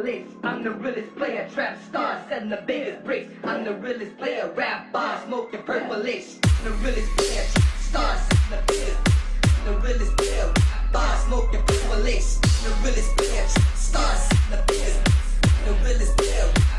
list. I'm the realest player, trap star, setting the biggest bricks. I'm the realest player, rap bar, smoking purplish. The realest player, trap star, setting the biggest. The realest player, rap bar, smoking purplish. The realest player, trap star, setting the biggest. The realest player.